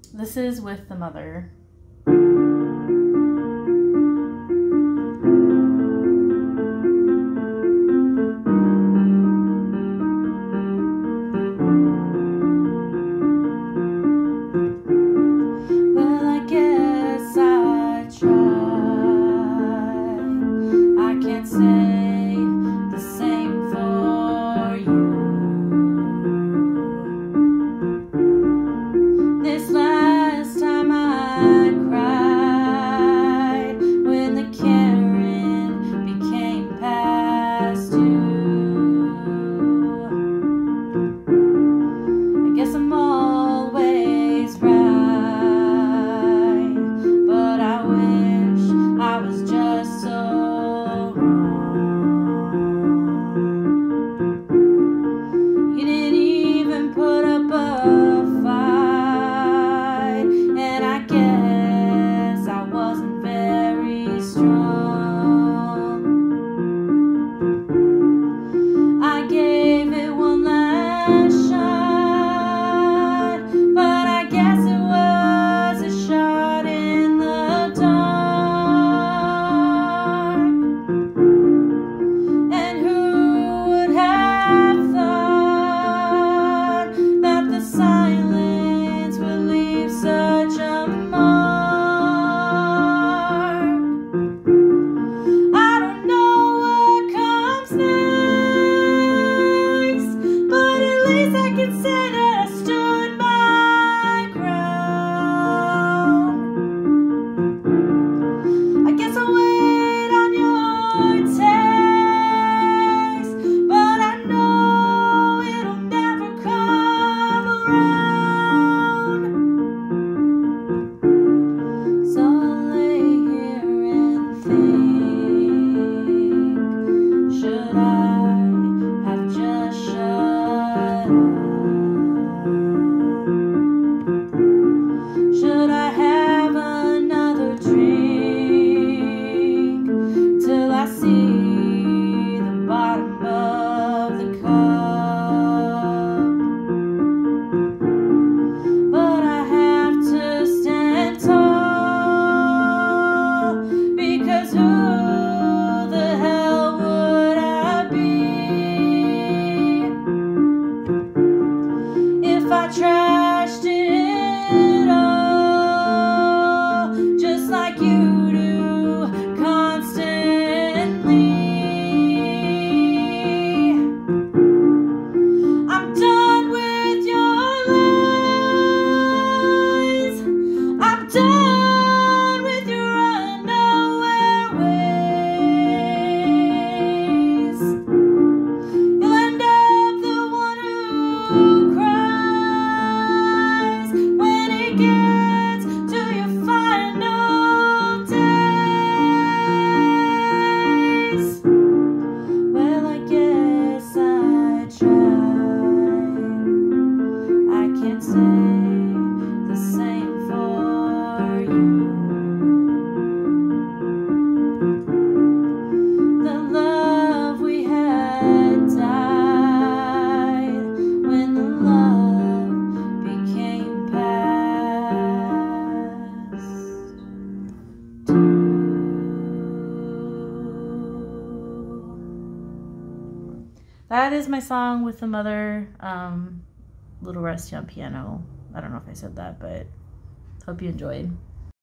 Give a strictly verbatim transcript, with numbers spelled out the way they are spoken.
This is With the Mother. Well, I guess I tried. I can't say the same for you. This last time I cried when the Karen became past due. I guess I'm always right, but I wish I was just so wrong. You didn't even put up a fight, and I guess I wasn't very strong. I gave it one last shot, but I guess it was a shot in the dark. And who would have thought that the silence would leave such a mark? I don't know what comes next, but at least I can say that I stood my ground. I guess I'll wait on your text, but I know it'll never come around. So I'll lay here and think, should I have just shut up? Should I have another drink till I see the bottom of the cup? But I have to stand tall, because who the hell would I be if I trashed it all, just like you do constantly? I'm done with your lies. I'm done with your unaware ways. You'll end up the one who cries when it gets to your final days. Well, I guess I tried. I can't say the same for you. The love we had died when the love became past due. That is my song With the Mother. Um, Little Rusty on piano. I don't know if I said that, but hope you enjoyed.